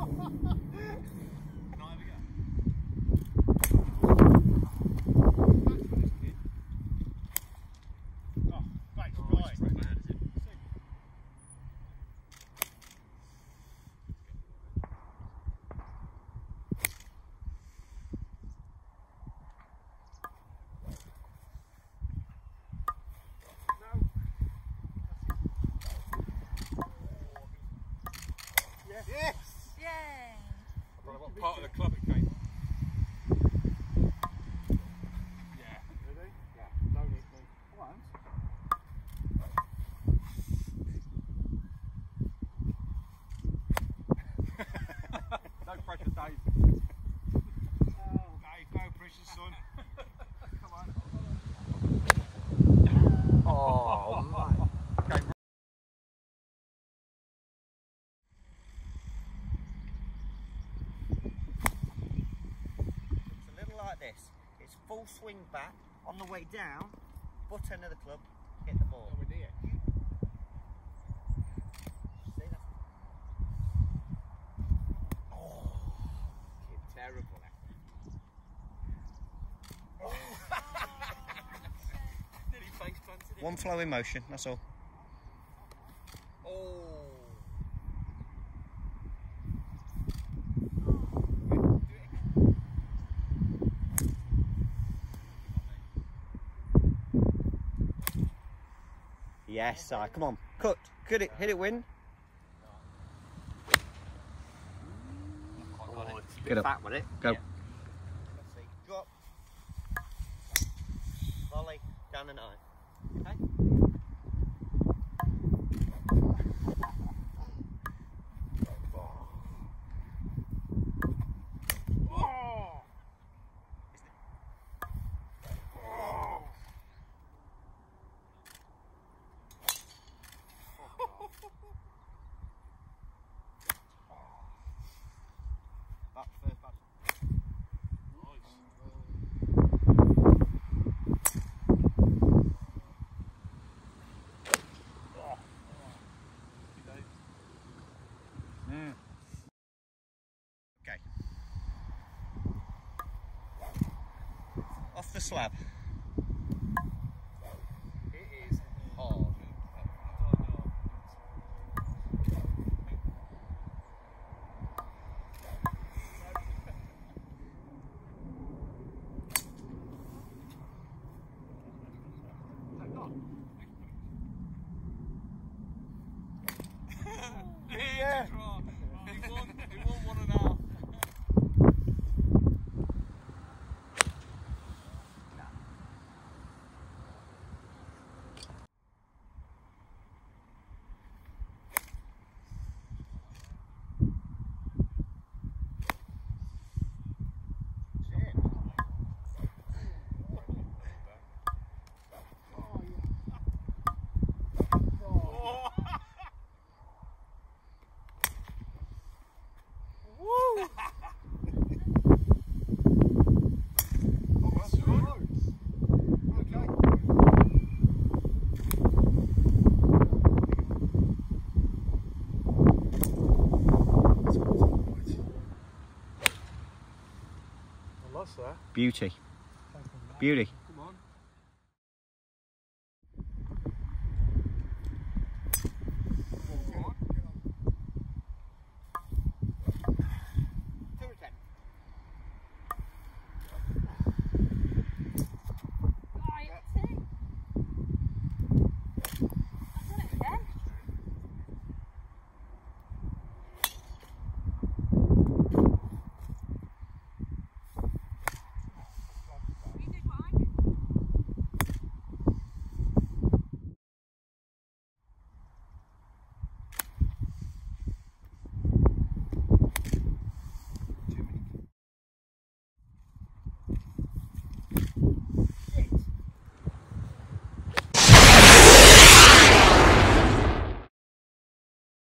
Yes! Yay! I don't know what part of the club it came from. Yeah. Ready? Yeah. Don't hit me. Once. No pressure, Dave. Dave, no pressure, son. Come on. Oh, mate. Okay. It's a little like this. It's full swing back. On the way down, butt end of the club, hit the ball. We're near. See that? Terrible. Nearly face planted it. One flowing motion, that's all. Oh. Yes, Si, come on. Cut it, hit it, win. Get up. Fat with it. Go. Yeah. Let's see. Drop. Volley, down the 9. Okay? Back first, back. Okay. Off the slab. It is hard. Yeah. He won 1.5. I lost that. Beauty. Beauty.